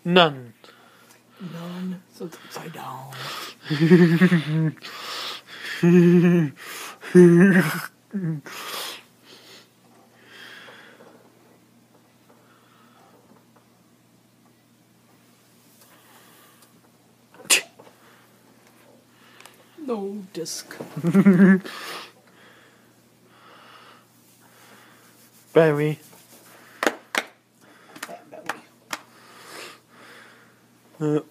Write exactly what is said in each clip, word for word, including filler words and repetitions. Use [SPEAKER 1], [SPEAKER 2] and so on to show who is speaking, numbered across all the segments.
[SPEAKER 1] None.
[SPEAKER 2] None. So it's upside down. No disc.
[SPEAKER 1] Berry.
[SPEAKER 2] Fat belly.
[SPEAKER 1] Uh.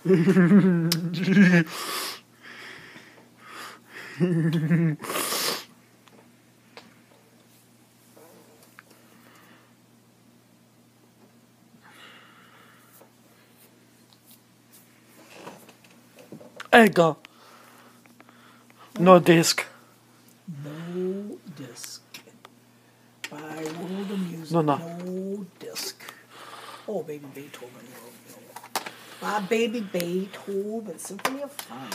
[SPEAKER 1] Egg. No disc.
[SPEAKER 2] No disc. By World of Music.
[SPEAKER 1] No, no.
[SPEAKER 2] No disc. Oh, Baby Beethoven. By Baby Beethoven. Symphony of Fun.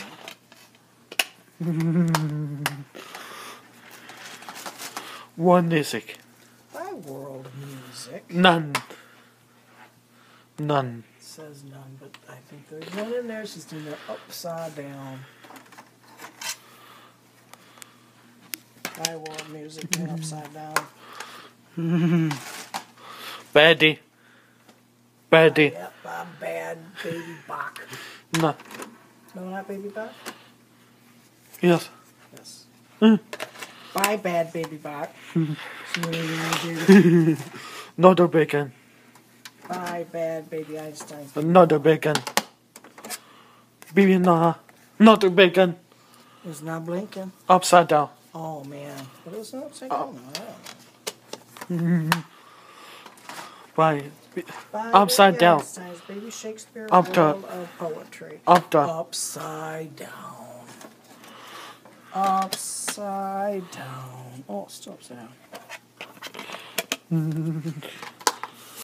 [SPEAKER 1] One music.
[SPEAKER 2] By World Music.
[SPEAKER 1] None. None.
[SPEAKER 2] It says none, but I think there's one in there. It's just in there upside down. By World Music and upside down.
[SPEAKER 1] Baddie. Baddie.
[SPEAKER 2] Yep, by Bad Baby Bach.
[SPEAKER 1] No.
[SPEAKER 2] No, not Baby Bach?
[SPEAKER 1] Yes.
[SPEAKER 2] Yes.
[SPEAKER 1] Mm.
[SPEAKER 2] By Bad Baby Bach.
[SPEAKER 1] Not a bacon.
[SPEAKER 2] By Bad Baby Einstein.
[SPEAKER 1] Not a bacon. Baby, no. Not a bacon.
[SPEAKER 2] It's not blinking.
[SPEAKER 1] Upside down.
[SPEAKER 2] Oh man. What is it upside
[SPEAKER 1] Oh.
[SPEAKER 2] down?
[SPEAKER 1] Why?
[SPEAKER 2] By
[SPEAKER 1] Upside
[SPEAKER 2] Baby
[SPEAKER 1] down.
[SPEAKER 2] Einstein's Baby Shakespeare
[SPEAKER 1] Up
[SPEAKER 2] World
[SPEAKER 1] top.
[SPEAKER 2] of Poetry.
[SPEAKER 1] Up top.
[SPEAKER 2] Upside down. Upside down. Oh, it's still upside down.